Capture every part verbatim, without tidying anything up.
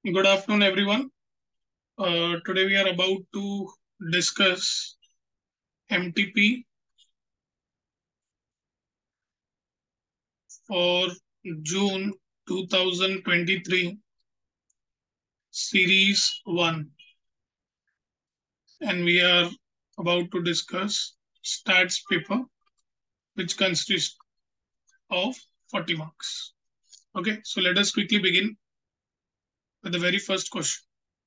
Good afternoon, everyone. Uh, today we are about to discuss M T P for June twenty twenty-three, Series one. And we are about to discuss stats paper, which consists of forty marks. Okay, so let us quickly begin with the very first question.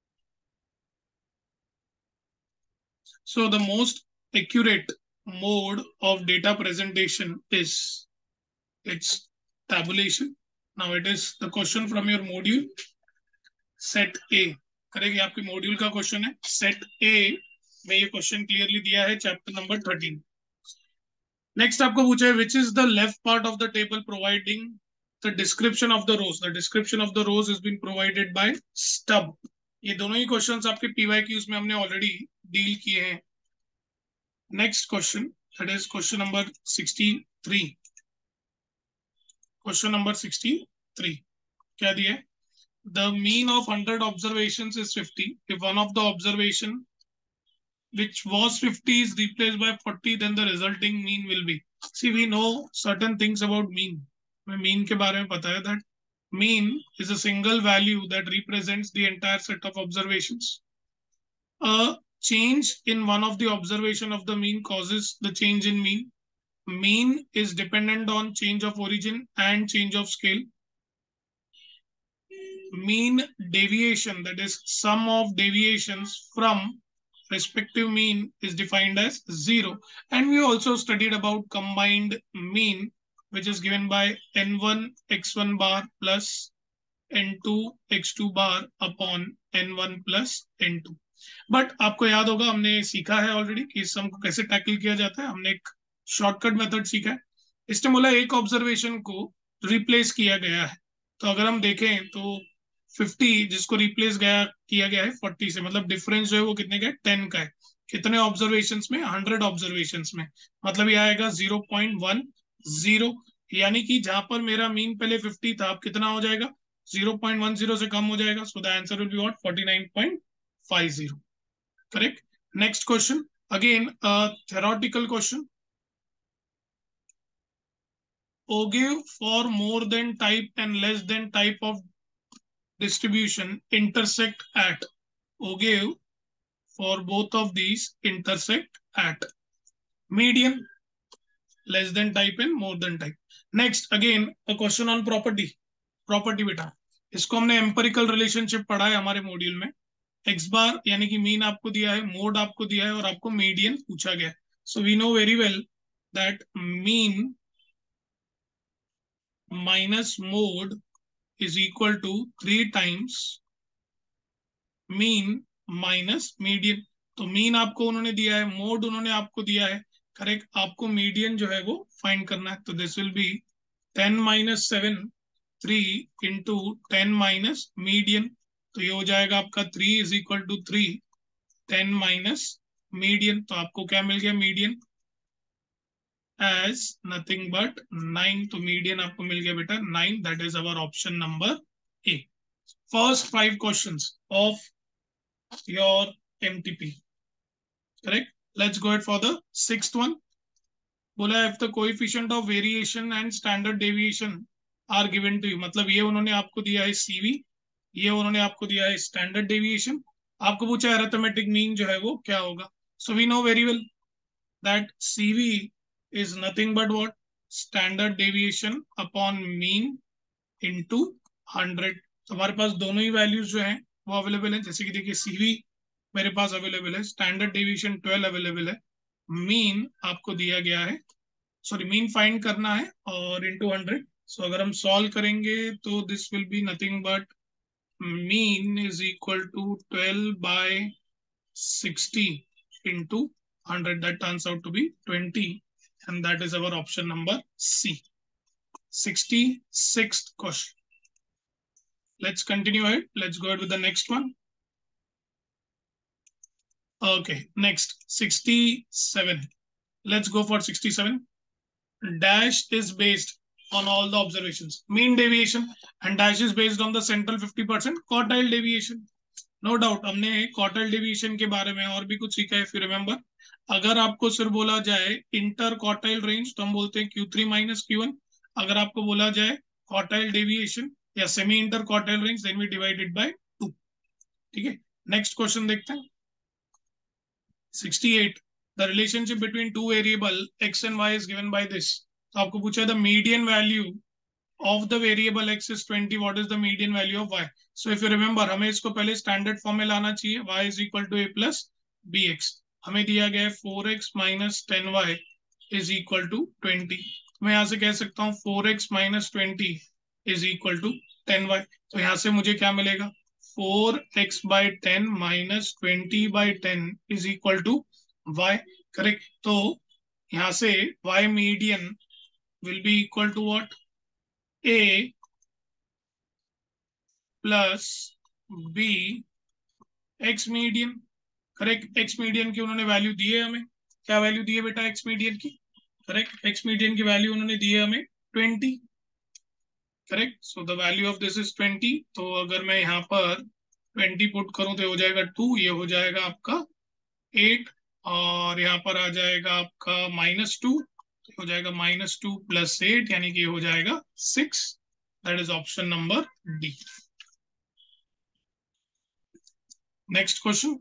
So the most accurate mode of data presentation is its tabulation. Now it is the question from your module set A. Correct, ये आपके module का question है. Set ए में ये question clearly दिया है, chapter number thirteen. Next आपको पूछा है which is the left part of the table providing the description of the rows. The description of the rows is been provided by stub. ये दोनों ही क्वेश्चंस आपके PY Qs में हमने already deal किए हैं. Next question, that is question number sixty three. Question number sixty three क्या दिया है? The mean of one hundred observations is fifty. If one of the observation which was fifty is replaced by forty, then the resulting mean will be. See, we know certain things about mean. हमें mean के बारे में पता है that mean is a single value that represents the entire set of observations. A change in one of the observation of the mean causes the change in mean. Mean is dependent on change of origin and change of scale. Mean deviation, that is sum of deviations from respective mean, is defined as zero. And we also studied about combined mean, which is given by n one x one bar plus n two x two bar upon n one plus n two. But आपको याद होगा हमने सीखा है already कि इस सम को कैसे टैकल किया जाता है. हमने एक शॉर्टकट मेथड सीखा है. इसने बोला एक ऑब्जर्वेशन को रिप्लेस किया गया है. तो अगर हम देखें तो फिफ्टी जिसको रिप्लेस गया किया गया है फोर्टी से, मतलब डिफरेंस जो है वो कितने का है? टेन का है. कितने ऑब्जर्वेशन में? हंड्रेड ऑब्जर्वेशन में. मतलब ये आएगा जीरो पॉइंट वन जीरो. यानी कि जहां पर मेरा मीन पहले फिफ्टी था, अब कितना हो जाएगा? जीरो पॉइंट वन जीरो से कम हो जाएगा. So the answer will be what? Forty nine point five zero. Correct. Next question. Again, a theoretical question. Ogive for more than type and less than type of distribution intersect at. Ogive for both of these intersect at median, less than type and more than type. Next, again, a question on property. Property बेटा, इसको हमने empirical relationship पढ़ा है हमारे module में. X बार यानी कि mean आपको दिया है, मोड आपको दिया है और आपको मीडियन पूछा गया है. So we know very well that mean minus mode is equal to three times mean minus median. तो मीन आपको उन्होंने दिया है, मोड उन्होंने आपको दिया है. करेक्ट. आपको मीडियन जो है वो फाइंड करना है. तो this will be ten minus seven three into ten minus median. तो ये हो जाएगा आपका three is equal to three ten minus median. तो आपको क्या मिल गया? Median as nothing but nine. तो मीडियन आपको मिल गया बेटा nine. That is our option number A. First five questions of your MTP. Correct. Let's go for the sixth one. बोला if the coefficient of variation and standard deviation are given to you. मतलब ये उन्होंने आपको दिया है CV, ये उन्होंने आपको दिया है स्टैंडर्ड डेविएशन. आपको पूछा है अरिथमेटिक मीन जो है वो क्या होगा. So we know very well that C V is nothing but what? Standard deviation upon mean into hundred. तो हमारे पास दोनों ही वैल्यूज जो हैं वो अवेलेबल हैं. जैसे कि देखिए C V मेरे पास अवेलेबल है, स्टैंडर्ड डेविएशन ट्वेल्व अवेलेबल है, मीन आपको दिया गया है, सॉरी मीन फाइंड करना है और इनटू हंड्रेड. सो अगर हम सॉल्व करेंगे तो this will be nothing but mean is equal to twelve by sixty into one hundred. That turns out to be twenty, and that is our option number C. sixty-sixth question. Let's continue ahead. Let's go ahead with the next one. Okay, next sixty-seven. Let's go for sixty-seven. Dash is based on all the observations. Mean deviation and dash is based on the central fifty percent quartile deviation. No doubt हमने quartile deviation के बारे में और भी कुछ सीखा है. If you remember, अगर आपको सिर्फ बोला जाए इंटर क्वार्टाइल रेंज तो हम बोलते हैं Q three minus Q one. अगर आपको बोला जाए क्वार्टाइल डेविएशन या semi inter quartile range, then we divide it by two. ठीक है, नेक्स्ट क्वेश्चन देखते हैं. sixty-eight. The relationship between two variable x and y is given by this. तो आपको पूछा है the median value of the variable x is twenty. What is the median value of y? So if you remember, हमें इसको पहले standard form में लाना चाहिए. y is equal to a plus bx. हमें दिया गया है four x minus ten y is equal to twenty. मैं यहाँ से कह सकता हूँ four x minus twenty is equal to ten y. तो यहाँ से मुझे क्या मिलेगा? four x by ten minus twenty by ten is equal to y. Correct. तो यहाँ से y median will be equal to what? A plus B x median. Correct. x median की उन्होंने वैल्यू दी है हमें. क्या वैल्यू दी है बेटा x median की? करेक्ट. x median की वैल्यू उन्होंने दी है हमें twenty. Correct. So the value of this is twenty. तो अगर मैं यहाँ पर twenty पुट करूं तो हो जाएगा two, ये हो जाएगा आपका eight, और यहाँ पर आ जाएगा आपका minus two, तो हो जाएगा minus two plus eight, यानी कि हो जाएगा six. That is option number D. Next question,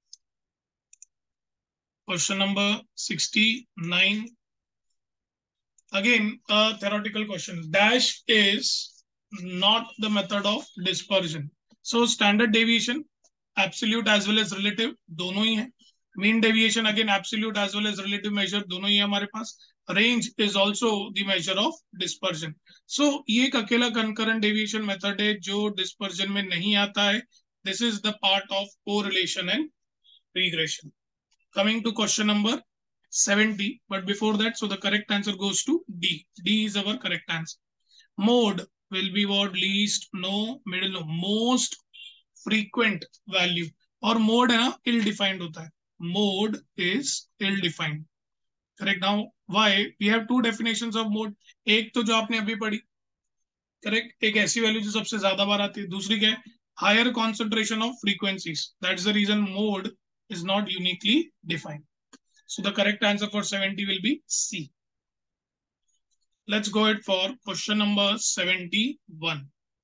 question number sixty-nine. Again, a theoretical question. Dash is not the method of dispersion. So standard deviation, absolute as well as relative, दोनों ही है. Mean deviation again absolute as well as relative measure दोनों ही है हमारे पास. Range is also the measure of dispersion. So ये एक अकेला concurrent deviation method है जो dispersion में नहीं आता है. This is the part of correlation and regression. Coming to question number seventy, but before that, so the correct answer goes to D. D is our correct answer. Mode will be what? Least, no, middle, no, most frequent value. और mode है ना ill defined होता है. Mode is ill defined. Correct. Now why? We have two definitions of mode. एक तो जो आपने अभी पढ़ी, करेक्ट, एक ऐसी वैल्यू जो सबसे ज्यादा बार आती है. दूसरी क्या है? Higher concentration of frequencies. That is the reason mode is not uniquely defined. So the correct answer for seventy will be C. Let's go ahead for question number seventy-one.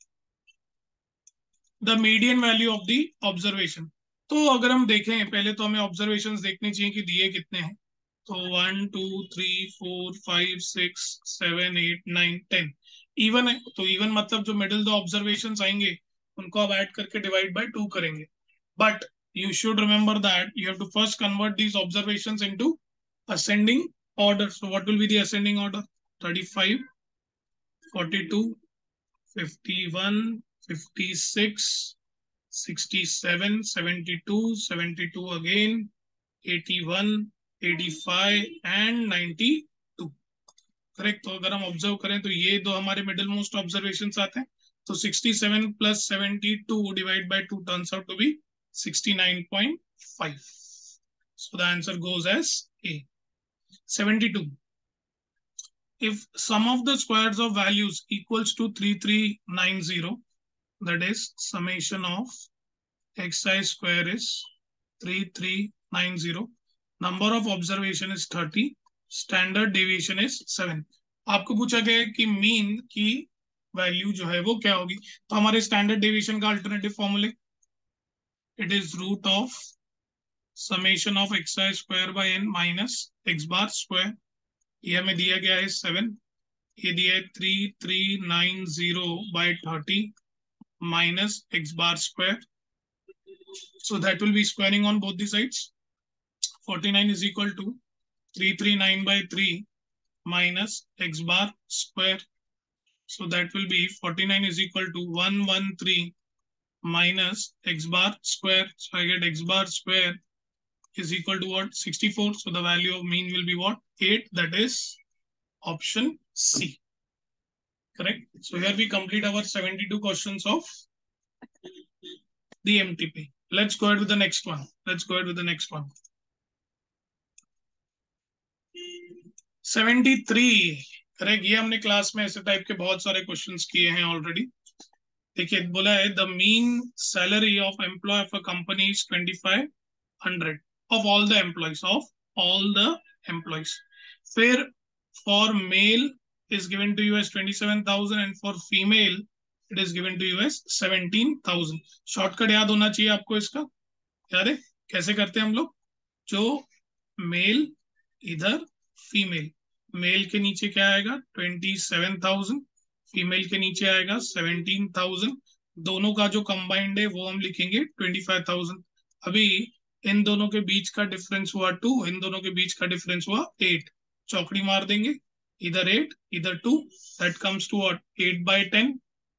The median value of the observation. तो अगर हम देखें, पहले तो हमें observations देखनी चाहिए कि दिए कितने हैं. तो one, two, three, four, five, six, seven, eight, nine, ten. Even है, तो even मतलब जो middle दो observations आएंगे उनको आप add करके divide by two करेंगे. But you should remember that you have to first convert these observations into ascending order. So what will be the ascending order? thirty-five, forty-two, fifty-one, fifty-six, sixty-seven, seventy-two, seventy-two again, eighty-one, eighty-five and ninety-two. Correct. तो अगर हम observe करें तो ये दो हमारे middle most observations आते हैं. तो sixty-seven plus seventy-two divided by two turns out to be sixty-nine point five. So the answer goes as A. seventy-two. If sum of the squares of values equals to thirty-three ninety, that is summation of xi square is thirty-three ninety, number of observation is thirty, standard deviation is seven. आपको पूछा गया है कि mean की value जो है वो क्या होगी. तो हमारे स्टैंडर्ड डेविएशन का अल्टरनेटिव फॉर्मूले, it is root of summation of xi square by n minus x bar square. ये हमें दिया गया है seven, ये दिया है thirty-three ninety by thirty minus x bar square. So that will be squaring on both the sides. forty-nine is equal to three hundred thirty-nine by three minus x bar square. So that will be forty-nine is equal to one hundred thirteen minus x bar square. So I get x bar square is equal to what? sixty-four. So the value of mean will be what? eight. That is option C. Correct. So here we complete our seventy-two questions of the M T P. Let's go ahead with the next one. Let's go ahead with the next one. seventy-three. Correct, ये हमने class में ऐसे type के बहुत सारे questions किए हैं already. देखिए बोला है the mean salary of employee of a company is twenty five hundred of all the employees of all the employees. फिर for male is given to you as twenty-seven thousand and for female it is given to you as seventeen thousand। Shortcut याद होना चाहिए आपको इसका। याद है कैसे करते हैं हम लोग? जो मेल इधर फीमेल, मेल के नीचे क्या आएगा ट्वेंटी सेवन थाउजेंड, फीमेल के नीचे आएगा सेवनटीन थाउजेंड, दोनों का जो कंबाइंड है वो हम लिखेंगे ट्वेंटी फाइव थाउजेंड। अभी इन दोनों के बीच का डिफरेंस हुआ टू, इन दोनों के बीच का डिफरेंस हुआ एट, चौकड़ी मार देंगे, इधर एट इधर two, that comes to what eight by ten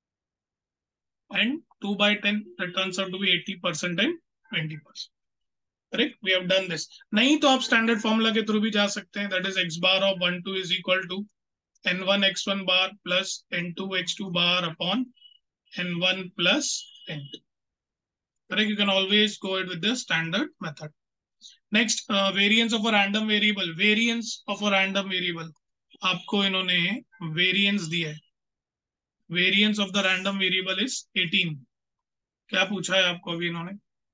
and two by ten, that turns out to be eighty percent and twenty percent। Correct, we have done this. नहीं तो आप स्टैंडर्ड फॉर्मूला के through भी जा सकते हैं, that is X bar of one two is equal to N one X one bar plus N two X two bar upon N one plus N two. Correct, you can always go it with the standard method. Next, variance of a random variable, variance of a random variable आपको इन्होंने variance दिया है, variance of the random variable is eighteen. क्या पूछा है आपको अभी इन्होंने?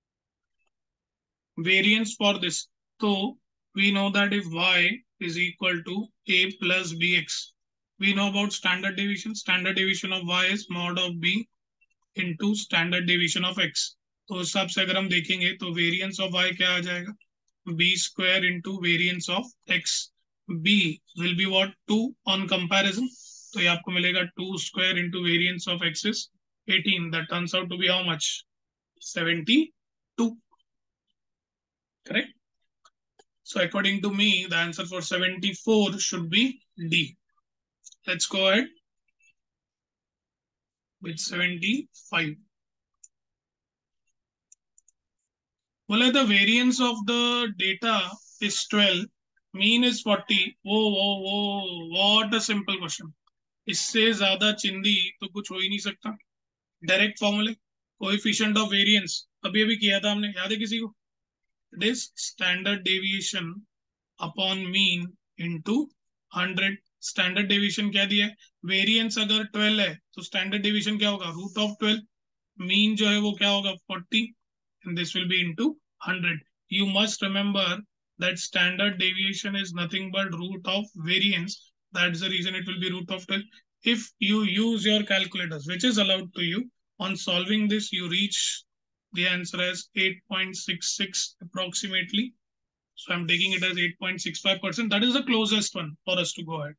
variance for this, so we know that if y is equal to a plus bx, we know about standard deviation, standard deviation of y is mod of b into standard deviation of x। तो उस हिसाब से अगर हम देखेंगे तो variance of y क्या आ जाएगा, b square into variance of x, b will be what two on comparison, तो ये आपको मिलेगा two square into variance of x is eighteen, that turns out to be how much, seventy-two। Correct. So according to me, the answer for seventy-four should be D. Let's go ahead with seventy-five. Well, the variance of the data is twelve, mean is forty. Whoa, whoa, whoa, what a simple question. इससे ज्यादा चिंदी तो कुछ हो ही नहीं सकता। Direct फॉर्मूले, coefficient of variance अभी अभी किया था हमने, याद है किसी को? It is standard deviation upon mean into hundred. Standard deviation क्या दिया है, वेरिएंस अगर ट्वेल्व है तो स्टैंडर्ड डेविएशन क्या होगा, रूट ऑफ ट्वेल्व, मीन जो है वो क्या होगा forty, and this will be into hundred. You must remember that standard deviation is nothing but root of variance, that's the reason it will be root of twelve। if you use your calculators, which is allowed to you, on solving this you reach the answer as eight point six six approximately, so I'm taking it as eight point six five percent. That is the closest one for us to go ahead.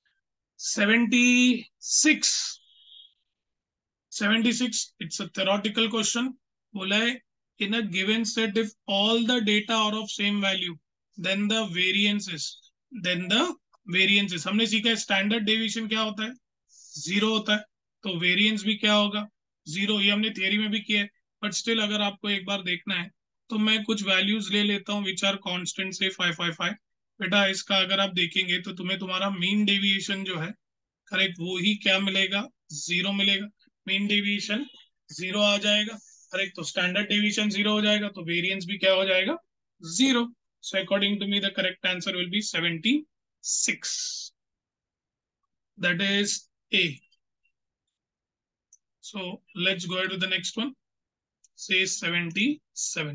seventy-six. seventy-six, it's a theoretical question. In a given set, if all the data are of same value, then the variance is, then the variance is, हमने सीखा है standard deviation क्या होता है, zero होता है, तो variance भी क्या होगा, जीरो। ये हमने थियरी में भी किया है, बट स्टिल अगर आपको एक बार देखना है तो मैं कुछ वैल्यूज ले लेता हूँ विच आर कांस्टेंट से फाइव फाइव फाइव। बेटा इसका अगर आप देखेंगे तो तुम्हें तुम्हारा मीन डेविएशन जो है करेक्ट वो ही क्या मिलेगा, जीरो मिलेगा। मीन डेविएशन जीरो आ जाएगा, करेक्ट, तो स्टैंडर्ड डेविएशन जीरो हो जाएगा, तो वेरिएंस भी क्या हो जाएगा, zero. So according to me the correct answer will be seventy six, that is A. So let's go ahead with the next one. Say seventy-seven.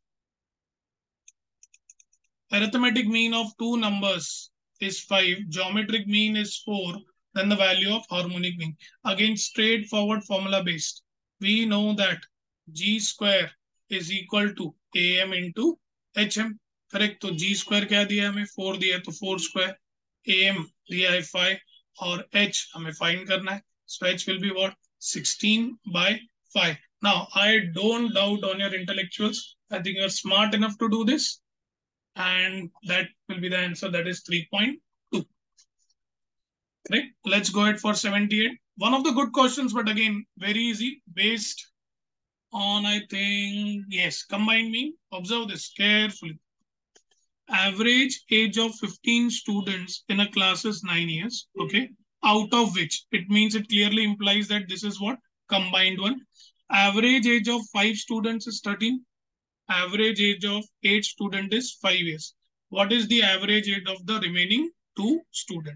Arithmetic mean of two numbers is five. Geometric mean is four. Then the value of harmonic mean. Again, straightforward formula based. We know that G square is equal to A M into H M. Correct. तो G square क्या दिया हमें, four दिया, तो four square. A M दिया है five और H हमें find करना है. So H will be what? sixteen by five. Now, I don't doubt on your intellectuals. I think you're smart enough to do this. And that will be the answer. That is three point two. Correct. Let's go ahead for seventy-eight. One of the good questions, but again, very easy. Based on, I think, yes, combined mean. Observe this carefully. Average age of fifteen students in a class is nine years. Okay. Out of which, it means it clearly implies that this is what? Combined one. Average age of five students is thirteen. Average age of eight students is five years. What is the average age of the remaining two students?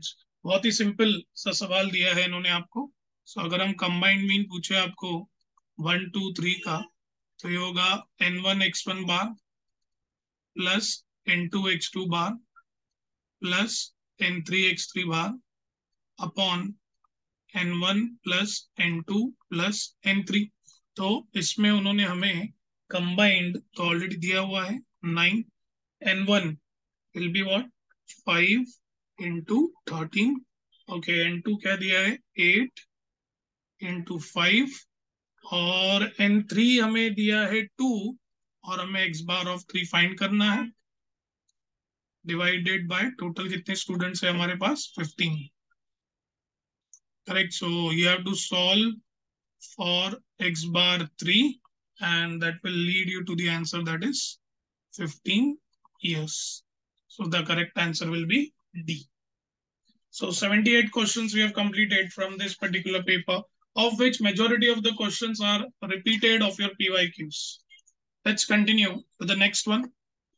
बहुत ही simple सा सवाल दिया है इन्होंने आपको। सो अगर हम कंबाइंड मीन पूछे आपको वन टू थ्री का, तो ये होगा N one X one bar plus N two X two bar plus N three X three bar upon N one plus N two plus N three. तो इसमें उन्होंने हमें कंबाइंड तो ऑलरेडी दिया हुआ है nine, n one will be what five into thirteen, okay n two क्या दिया है एट इंटू फाइव, और एन थ्री हमें दिया है टू, और हमें x bar of three find करना है, डिवाइडेड बाय टोटल कितने स्टूडेंट्स है हमारे पास fifteen. Correct, so you have to solve for x bar three, and that will lead you to the answer, that is fifteen years. So the correct answer will be D. So seventy-eight questions we have completed from this particular paper, of which majority of the questions are repeated of your P Y Qs. Let's continue with the next one.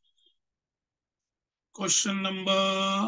Question number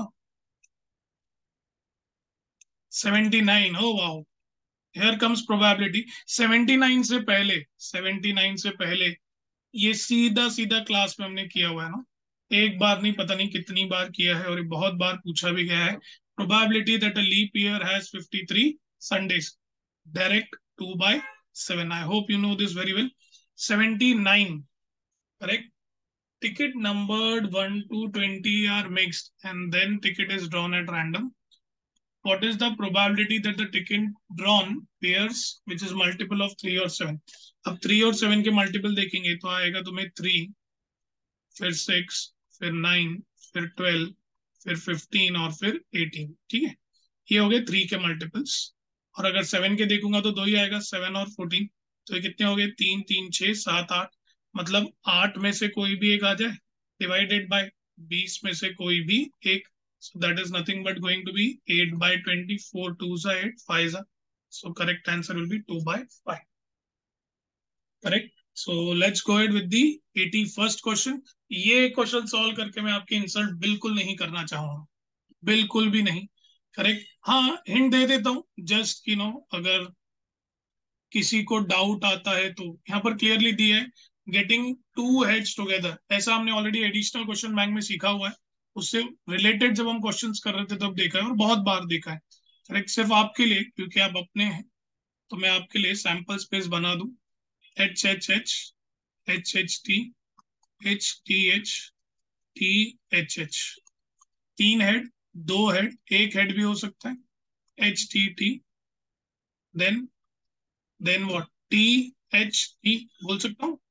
seventy-nine. Oh wow. Here comes probability. seventy-nine से पहले seventy-nine से पहले ये सीधा सीधा class में हमने किया हुआ है ना, एक बार नहीं पता नहीं कितनी बार किया है, और ये बहुत बार पूछा भी गया है। Probability that a leap year has fifty three Sundays, direct two by seven. I hope you know this very well. seventy-nine, correct. Ticket numbered one to twenty are mixed and then ticket is drawn at random. What is the probability that the ticket drawn pairs which is multiple of three or seven? अब three और seven के multiple देखेंगे तो आएगा तुम्हें three, फिर six, फिर nine, फिर twelve, फिर fifteen और फिर eighteen। ठीक है, ये हो गए three के multiples। और अगर seven के देखूंगा तो दो ही आएगा, seven और fourteen। तो ये कितने हो गए, तीन तीन छः सात आठ, मतलब आठ में से कोई भी एक आ जाए, डिवाइडेड बाय बीस में से कोई भी एक। So that is nothing but going to be eight by twenty, four twos are eight, fives are. So correct answer will be two by five. Correct. So let's go ahead with the eighty-first question. ये question solve करके मैं आपकी insult बिल्कुल नहीं करना चाहूंगा, बिल्कुल भी नहीं। करेक्ट, हाँ हिंट दे देता हूँ, जस्ट यू नो अगर किसी को डाउट आता है तो यहाँ पर क्लियरली दिया है गेटिंग टू हेड्स टुगेदर। ऐसा हमने ऑलरेडी एडिशनल क्वेश्चन बैंक में सीखा हुआ है, उससे रिलेटेड जब हम क्वेश्चंस कर रहे थे तब देखा है और बहुत बार देखा है। करेक्ट, सिर्फ आपके लिए क्योंकि आप अपने हैं तो मैं आपके लिए सैंपल स्पेस बना दूं। H H H, H H T, H T H, T H H, तीन हेड, दो हेड, एक हेड भी हो सकता है, H T T, then then what T H T बोल सकता हूँ,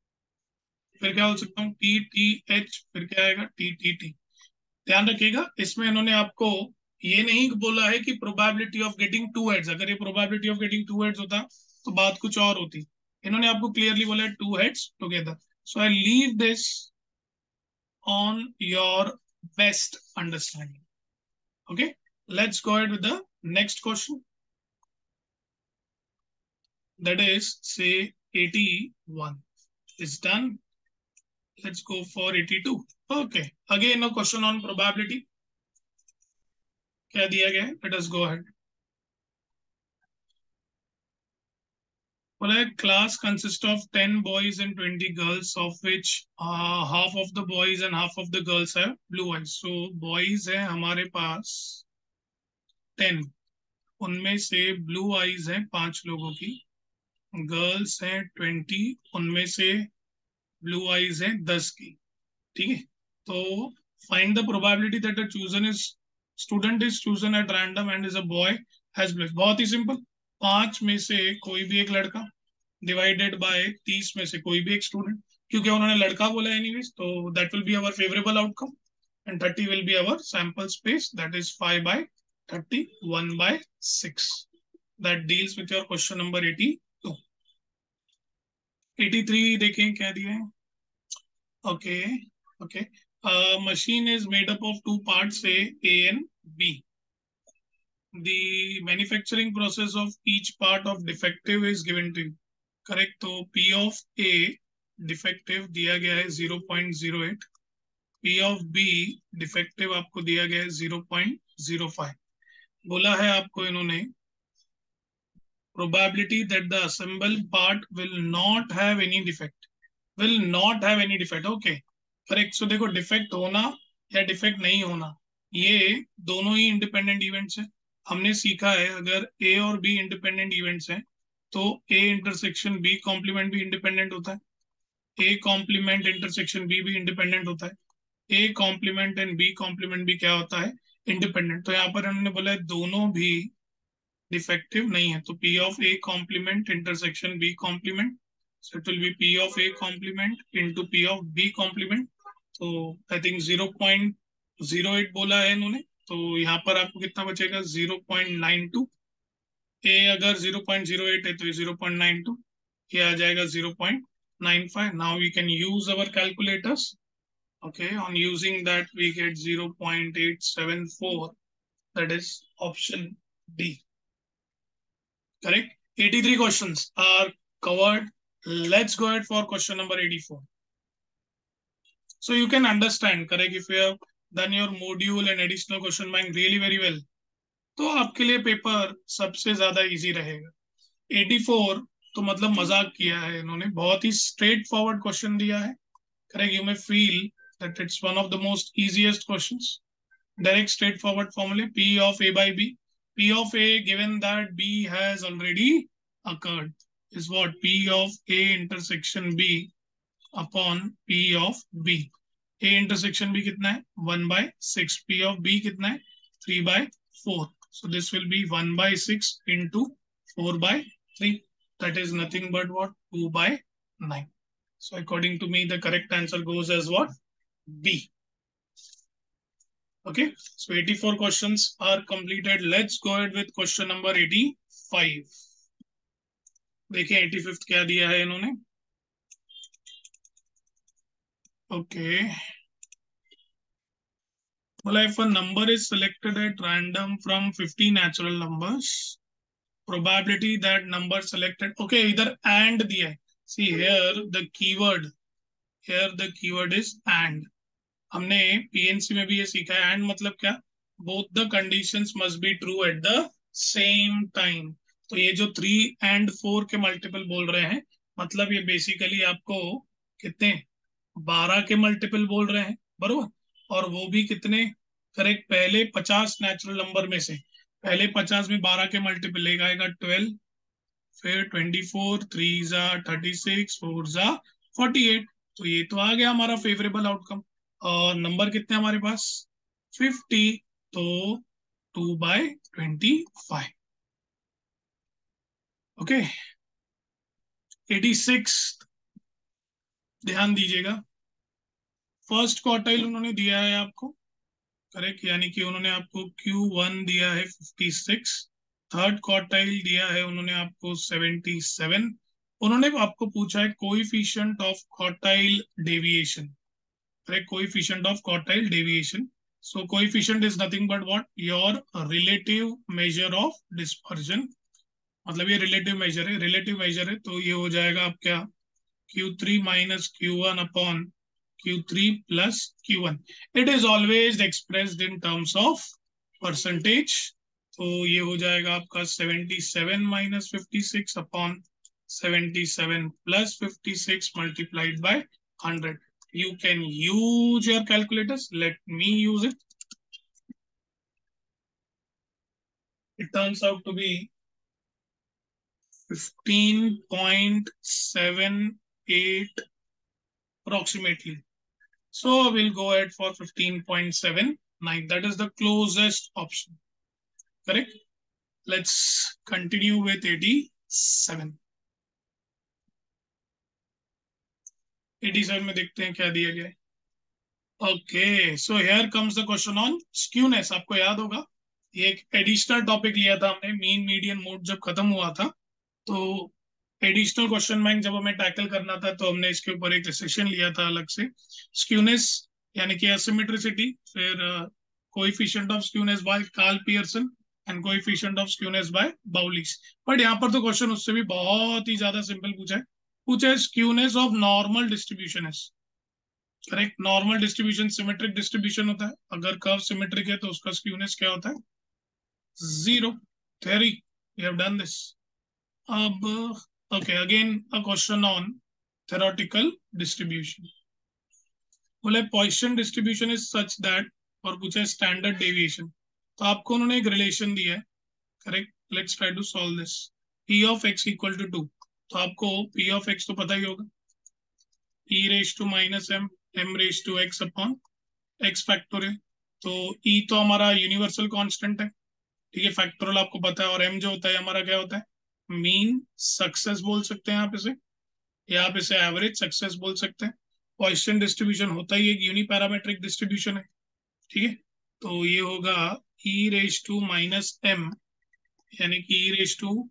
फिर क्या बोल सकता हूँ टी टी एच, फिर क्या आएगा टी टी टी। ध्यान रखिएगा इसमें इन्होंने आपको ये नहीं बोला है कि probability of getting two heads, अगर ये probability of getting two heads होता तो बात कुछ और होती। इन्होंने आपको क्लियरली बोला है two heads together. So I leave this on your best understanding. Okay, let's go ahead with the next question, that is say eighty-one is done. Let's go for eighty-two. Okay, again a question on probability. क्या दिया गया है, let us go ahead. Well, a class consists of ten boys and twenty girls, of which uh, half of the boys and half of the girls have blue eyes. So boys है हमारे पास ten, उनमें से blue eyes है पांच लोगों की, girls हैं twenty, उनमें से ब्लू आईज हैं दस की। ठीक है, तो find the probability that a chosen is student is chosen at random and is a boy has blue. बहुत ही सिंपल, पांच में से कोई भी एक लड़का डिवाइडेड बाय तीस में से कोई भी एक स्टूडेंट, क्योंकि उन्होंने लड़का बोला एनीवेज, तो that will be our favourable outcome, and thirty will be our sample space, that is five by thirty, one by six. That deals with your question number eighty two. Eighty three देखें क्या दिया है। Okay, okay. A machine is made up of two parts, A, A and B. The manufacturing process of each part of defective is given to you. Correct. तो P of A defective दिया गया है zero point zero eight. P of B defective आपको दिया गया है zero point zero five. बोला है आपको इन्होंने probability that the assembled part will not have any defect, will not have any defect, okay correct. So देखो डिफेक्ट होना या डिफेक्ट नहीं होना ये दोनों ही इंडिपेंडेंट इवेंट्स हैं। हमने सीखा है अगर ए और बी इंडिपेंडेंट इवेंट्स हैं तो ए इंटरसेक्शन बी कॉम्प्लीमेंट भी इंडिपेंडेंट होता है, ए कॉम्प्लीमेंट इंटरसेक्शन बी भी इंडिपेंडेंट होता है, A complement and B complement भी क्या होता है, इंडिपेंडेंट। तो यहाँ पर हमने बोला है दोनों भी डिफेक्टिव नहीं है, तो P of A complement intersection B complement, so it will be P of A complement into P of B complement। तो I think zero point zero eight बोला है इन्होंने, तो यहाँ पर आपको कितना बचेगा ज़ीरो पॉइंट नाइन टू। ए अगर ज़ीरो पॉइंट ज़ीरो एट है तो ये ज़ीरो पॉइंट नाइन टू, ये आ जाएगा zero point nine five. Now we can use our calculators, okay, on using that we get zero point eight seven four, that is option D, correct। eighty-three questions are covered. Let's go ahead for question number eighty-four. So you can understand, correct, if you have done your module and additional question bank really very well, तो आपके लिए paper सबसे ज्यादा easy रहेगा। eighty-four तो मतलब मजाक किया है इन्होंने, बहुत ही स्ट्रेट फॉरवर्ड क्वेश्चन दिया है, correct. You may feel that it's one of the most easiest questions, direct straightforward formula, P of A by B, P of A given that B has already occurred is what, P of A intersection B upon P of B। A intersection B कितना है one by six, P of B कितना है three by four, so this will be one by six into four by three, that is nothing but what, two by nine। So according to me the correct answer goes as what, B। Okay, so eighty-four questions are completed. Let's go ahead with question number eighty-five। देखिए eighty-fifth क्या दिया है इन्होंने। Okay, well if a number is selected at random from fifty natural numbers, probability that number selected, okay, इधर and दिया है। See here the keyword, here the keyword is and। हमने PNC में भी ये सीखा है, एंड मतलब क्या, both the conditions must be true at the same time. तो ये जो थ्री एंड फोर के मल्टीपल बोल रहे हैं, मतलब ये बेसिकली आपको कितने, बारह के मल्टीपल बोल रहे हैं, बरोबर। और वो भी कितने, करेक्ट, पहले पचास नेचुरल नंबर में से, पहले पचास में बारह के मल्टीपल एक आएगा ट्वेल्व, फिर ट्वेंटी फोर, थ्री जा थर्टी सिक्स, फोर जा फोर्टी एट। तो ये तो आ गया हमारा फेवरेबल आउटकम। और नंबर कितने हमारे पास, फिफ्टी, तो two by twenty five. Okay, eighty six, ध्यान दीजिएगा, फर्स्ट क्वार्टाइल उन्होंने दिया है आपको, करेक्ट, यानी कि उन्होंने आपको क्यू वन दिया है फिफ्टी सिक्स, थर्ड क्वार्टाइल दिया है उन्होंने आपको सेवेंटी सेवन। उन्होंने आपको पूछा है coefficient of quartile deviation, correct, coefficient of quartile deviation. So coefficient is nothing but what, your relative measure of dispersion, मतलब ये रिलेटिव मेजर है, रिलेटिव मेजर है, तो ये हो जाएगा आप क्या, Q three minus Q one upon Q three plus Q one. It is always expressed in terms of percentage, तो ये हो जाएगा आपका seventy seven minus fifty six upon seventy seven plus fifty six multiplied by hundred. You can use your calculators. Let me use it. It turns out to be fifteen point seven eight approximately. So we'll go ahead for fifteen point seven nine. That is the closest option. Correct? Let's continue with eighty-seven. eighty-seven में देखते हैं क्या दिया गया है। Okay, so here comes the question on skewness. आपको याद होगा ये एक एडिशनल टॉपिक लिया था हमने, मीन मीडियन मोड जब खत्म हुआ था, तो एडिशनल क्वेश्चन बैंक जब हमें टैकल करना था तो हमने इसके ऊपर एक सेशन लिया था अलग से, स्क्यूनेस यानी कि एसिमेट्रिसिटी, फिर coefficient of skewness by Karl Pearson and coefficient of skewness by Bowley's. But यहाँ पर तो क्वेश्चन उससे भी बहुत ही ज्यादा सिंपल पूछा है, पूछा है स्क्यूनेस ऑफ नॉर्मल डिस्ट्रीब्यूशन है, correct. Normal distribution symmetric distribution होता है, अगर कर्व सिमेट्रिक है तो उसका स्क्यूनेस क्या होता है, zero. Theory, we have done this. अब okay, again a question on theoretical distribution. बोले Poisson distribution is such that, और पूछा है standard deviation, तो आपको उन्होंने एक रिलेशन दिया है, correct. Let's try to solve this. p of x equal to two, तो आपको p ऑफ x तो पता ही होगा, e raise to minus m m raise to x upon x factorial. तो e तो हमारा यूनिवर्सल कांस्टेंट है, ठीक है, फैक्टोरियल आपको पता है, और m जो होता है हमारा क्या होता है, मीन सक्सेस बोल सकते हैं आप इसे, या आप इसे एवरेज सक्सेस बोल सकते हैं. पॉइसन डिस्ट्रीब्यूशन होता ही एक यूनिपैरामेट्रिक डिस्ट्रीब्यूशन है, ठीक है. तो ये होगा e raise to minus m, यानी कि e raise to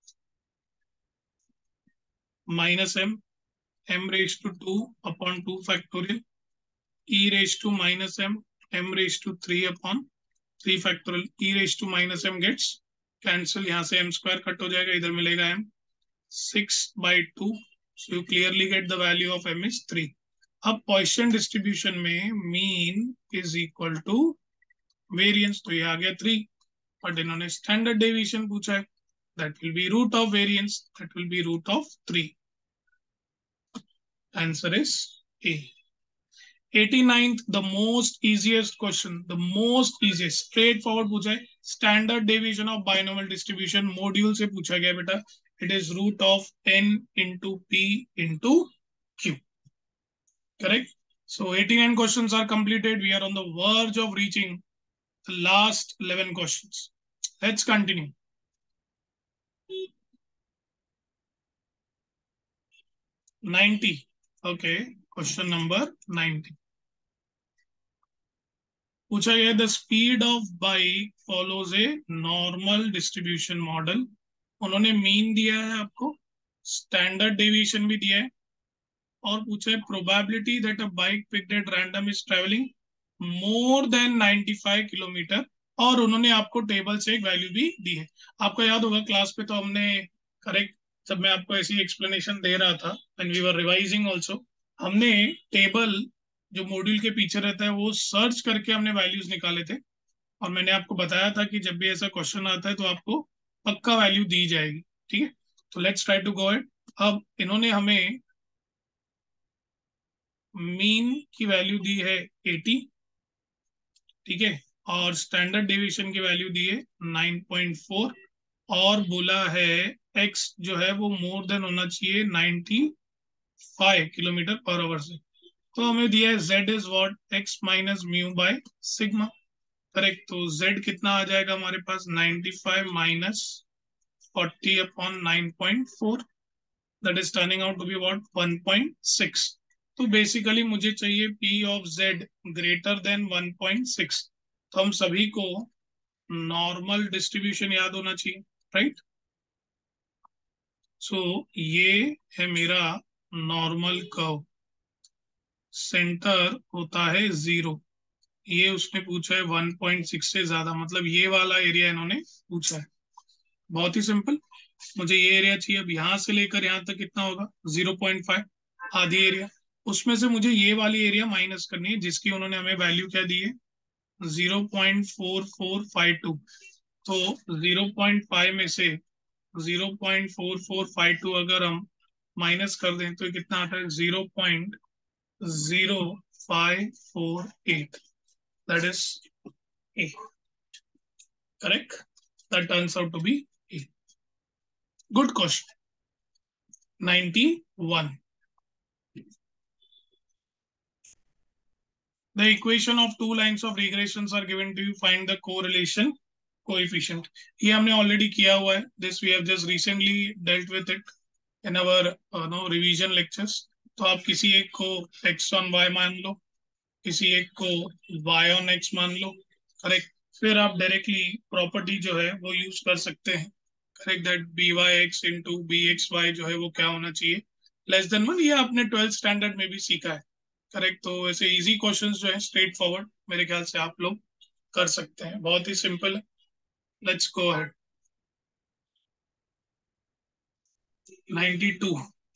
minus m m raise to two upon two factorial, e raise to minus m m raise to three upon three factorial. e raise to minus m gets cancel, यहाँ से m square cut हो जाएगा, इधर मिलेगा m six by two. So you clearly get the value of m is three. अब Poisson distribution में mean is equal to variance, तो ये आ गया थ्री, बट इन्होंने स्टैंडर्ड डेविएशन पूछा है, that will be root of variance, that will be root of three. Answer is A. eighty-ninth, the most easiest question, the most easiest straight forward पूछा है, standard deviation of binomial distribution module से पूछा गया बेटा. it is root of n into p into q. Correct. So eighty-nine questions are completed. We are on the verge of reaching the last eleven questions. Let's continue. ninety. Okay, question number ninety. पूछा गया the speed of bike follows a normal distribution model. उन्होंने mean दिया है आपको, standard deviation भी दिया है, और पूछा है probability that a bike picked at random is travelling more than ninety five kilometre, और उन्होंने आपको टेबल से एक वैल्यू भी दी है. आपको याद होगा क्लास पे तो हमने, करेक्ट, जब मैं आपको ऐसी एक्सप्लेनेशन दे रहा था and we were revising also, हमने टेबल जो मॉड्यूल के पीछे रहता है वो सर्च करके हमने वैल्यूज निकाले थे, और मैंने आपको बताया था कि जब भी ऐसा क्वेश्चन आता है तो आपको पक्का वैल्यू दी जाएगी, ठीक है. तो let's try to go it. अब इन्होंने हमें मीन की वैल्यू दी है एटी, ठीक है, और स्टैंडर्ड डेविएशन की वैल्यू दी है नाइन पॉइंट फोर, और बोला है x जो है वो मोर देन होना चाहिए ninety five kilometre per hour से. तो हमें दिया है z is what, x minus mu by sigma. Correct. तो z कितना आ जाएगा हमारे पास, ninety five minus forty upon nine point four, that is turning out to be what, one point six. तो बेसिकली मुझे चाहिए p of z greater than one point six. तो हम सभी को नॉर्मल डिस्ट्रीब्यूशन याद होना चाहिए, राइट. सो ये है मेरा नॉर्मल कर्व, सेंटर होता है जीरो. ये उसने पूछा है वन पॉइंट सिक्स से ज्यादा, मतलब ये वाला एरिया इन्होंने पूछा है. बहुत ही सिंपल, मुझे ये एरिया चाहिए, अब यहाँ से लेकर यहाँ तक कितना होगा, जीरो पॉइंट फाइव, आधी एरिया. उसमें से मुझे ये वाली एरिया माइनस करनी है, जिसकी उन्होंने हमें वैल्यू क्या दी है, zero point four four five two. तो जीरो पॉइंट फाइव में से zero point four four five two अगर हम माइनस कर दें तो कितना आता है, zero point zero five four eight, that is A. Correct. That turns out to be A. Good question. ninety-one. The equation of two lines of regressions are given to you. Find the correlation coefficient. ये हमने already किया हुआ है. This we have just recently dealt with it in our uh, no revision lectures. तो आप किसी एक को x on y मान लो, किसी एक को y on x मान लो, करेक्ट. फिर आप डायरेक्टली प्रॉपर्टी जो है वो यूज कर सकते हैं, correct, that b y x into b x y जो है वो क्या होना चाहिए, लेस देन वन. ये आपने ट्वेल्थ स्टैंडर्ड में भी सीखा है, करेक्ट. तो ऐसे इजी क्वेश्चंस जो है स्ट्रेट फॉरवर्ड मेरे ख्याल से आप लोग कर सकते हैं, बहुत ही सिंपल है. Let's go ahead. Ninety two.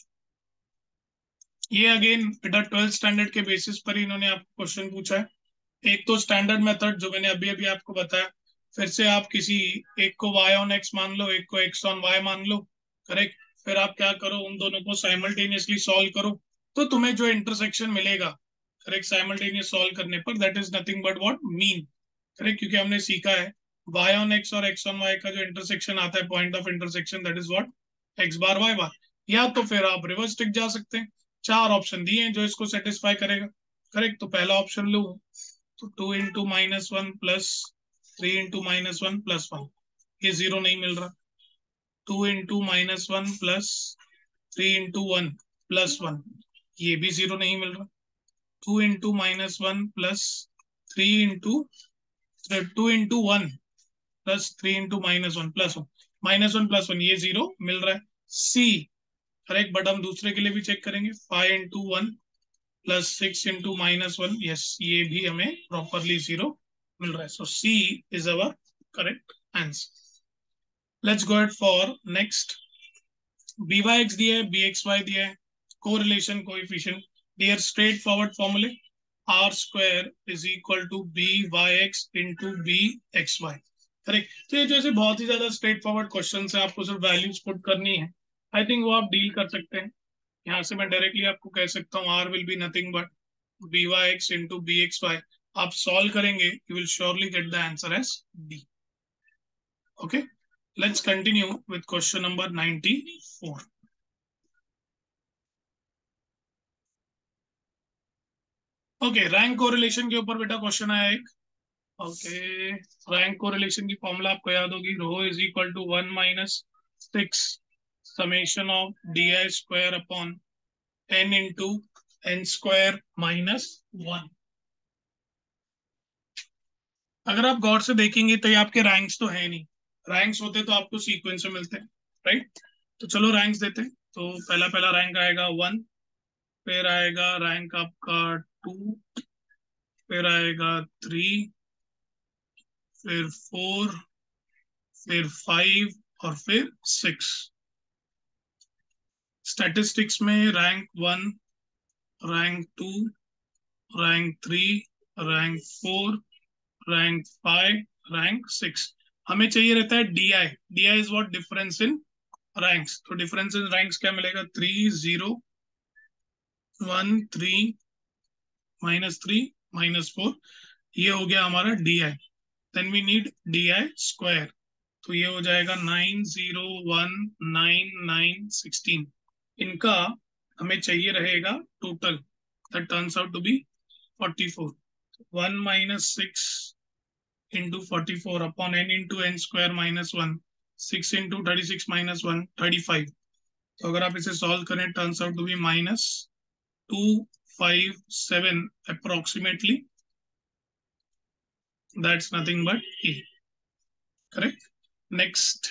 ये अगेन बेटा ट्वेल्थ स्टैंडर्ड के बेसिस पर ही इन्होंने आपको क्वेश्चन पूछा है. एक तो स्टैंडर्ड मेथड जो मैंने अभी अभी आपको बताया, फिर से आप किसी एक को y ऑन x मान लो, एक को x ऑन y मान लो, करेक्ट। फिर आप क्या करो, उन दोनों को साइमल्टेनियसली सॉल्व करो, तो तुम्हें जो इंटरसेक्शन मिलेगा, करेक्ट, साइमल्टेनियस सॉल्व करने पर, that is nothing but what, mean, correct. क्योंकि हमने सीखा है y ऑन x और x ऑन y का जो इंटरसेक्शन आता है, point of intersection, that is what, x bar y bar. या तो फिर आप रिवर्स टिक जा सकते हैं, चार ऑप्शन दिए हैं जो इसको सेटिस्फाई करेगा, करेक्ट। तो पहला ऑप्शन लो, तो two into minus one plus three into minus one plus one, ये जीरो नहीं मिल रहा। Two into minus one plus three into one plus one, ये भी जीरो नहीं मिल रहा। Two into minus one plus three into two into one plus three into minus one plus one, minus one plus one, ये zero मिल रहा है। सी, correct. But हम दूसरे के लिए भी चेक करेंगे, five into one plus six into minus one, yes, ये भी हमें प्रॉपरली जीरो मिल रहा है। So C is our correct answer. Let's go at for next. B y x दिया है, बी एक्स वाई दिया है, correlation coefficient, dear straight forward फॉर्मूले, r square is equal to b y x into b x y, correct. तो ये जैसे बहुत ही ज्यादा स्ट्रेट फॉरवर्ड क्वेश्चन है, आपको सिर्फ वैल्यूज पुट करनी है, आई थिंक वो आप डील कर सकते हैं। यहाँ से मैं डायरेक्टली आपको कह सकता हूँ, r will be nothing but b y x into b x y. आप सॉल्व करेंगे, you will surely get the answer as D. Okay, let's continue with question number ninety four. Okay, rank correlation के ऊपर बेटा question आया एक। Okay, rank correlation की formula आपको याद होगी, rho is equal to one minus six summation of d I square upon n into n square minus one. अगर आप गौर से देखेंगे तो ये आपके रैंक्स तो है नहीं, रैंक्स होते तो आपको सीक्वेंस में मिलते हैं, राइट। तो चलो रैंक्स देते हैं। तो पहला पहला रैंक आएगा वन, फिर आएगा रैंक आपका टू, फिर आएगा थ्री, फिर फोर, फिर फाइव, और फिर सिक्स। स्टैटिस्टिक्स में rank one, rank two, rank three, rank four, rank five, rank six. हमें चाहिए रहता है D I. D I is what, difference in ranks. तो डिफरेंस इन रैंक्स क्या मिलेगा, three zero one three minus three minus four, ये हो गया हमारा D I. Then we need D I square, तो ये हो जाएगा nine zero one nine nine sixteen. इनका हमें चाहिए रहेगा total, that turns out to be forty four. One minus six into forty four upon n into n square minus one, six into thirty six minus one, thirty five. तो अगर आप इसे solve करें, turns out to be minus two five seven approximately, that's nothing but a, correct. Next,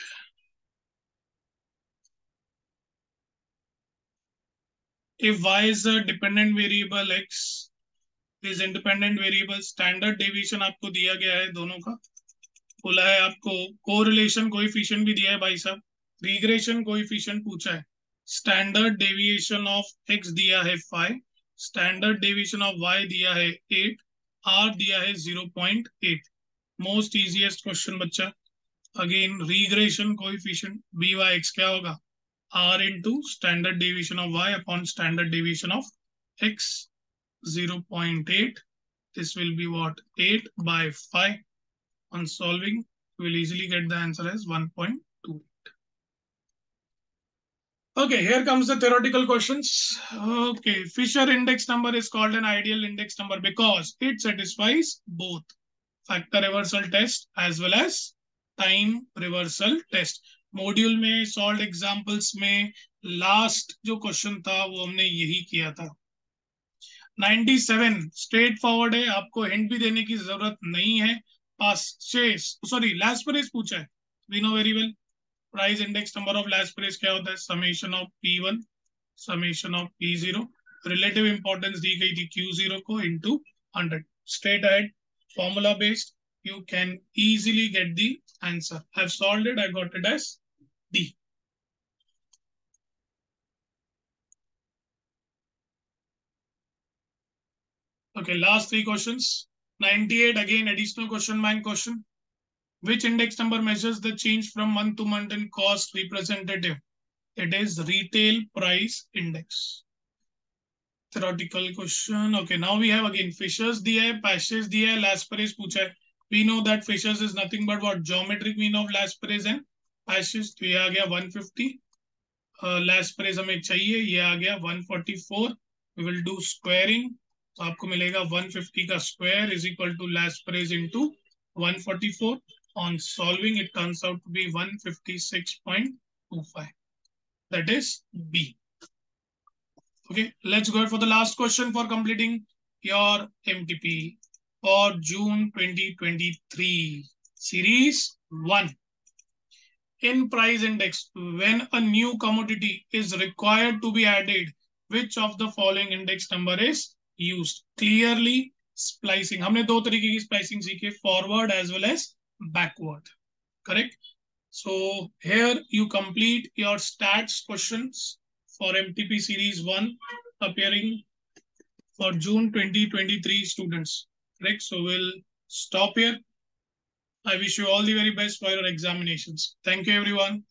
if y is a dependent variable, x is independent variable, standard deviation आपको दिया गया है दोनों का, बोला है आपको कोरिलेशन कोएफिशिएंट भी दिया है भाई साहब, रिग्रेशन कोएफिशिएंट पूछा है, स्टैंडर्ड डेविएशन ऑफ x दिया है five, standard deviation of y दिया है एट, r दिया है zero point eight. Most easiest question बच्चा। Again regression coefficient b y x क्या होगा, r into standard deviation of y upon standard deviation of x, zero point eight. This will be what, eight by five. On solving, you will easily get the answer as one point two eight. Okay, here comes the theoretical questions. Okay, Fisher index number is called an ideal index number because it satisfies both factor reversal test as well as time reversal test. Module में solve examples में last जो question था वो हमने यही किया था। Ninety seven straight forward है, आपको हिंट भी देने की जरूरत नहीं है। पास शेष सॉरी लैस्परेस पूछा है, we know very well. Price index number of Laspeyres क्या होता है, summation of p one summation of p zero, relative importance दी गई थी क्यू जीरो को into hundred. Straight ahead formula based, you can easily get the answer. I've solved it, I got it as D. Okay, last three questions. ninety-eight, again additional question bank question. Which index number measures the change from month to month in cost representative? It is retail price index. Theoretical question. Okay, now we have again Fishers दिया है, Pashes दिया है, Laspérez पूछा है. We know that Fishers is nothing but what geometric mean of Laspérez and Pashes. तो ये आ गया one fifty. uh, Laspérez हमें चाहिए, ये आ गया one forty-four. We will do squaring. तो आपको मिलेगा one fifty का square is equal to Laspérez into one forty-four. On solving, it turns out to be one fifty-six point two five. That is B. Okay, let's go for the last question for completing your M T P for June twenty twenty-three. Series one. In price index, when a new commodity is required to be added, which of the following index number is used? Clearly, splicing. हमने दो तरीके की splicing सीखे, forward as well as backward. Correct? So here you complete your stats questions for M T P series one appearing for June twenty twenty-three students. Correct? So we'll stop here. I wish you all the very best for your examinations. Thank you, everyone.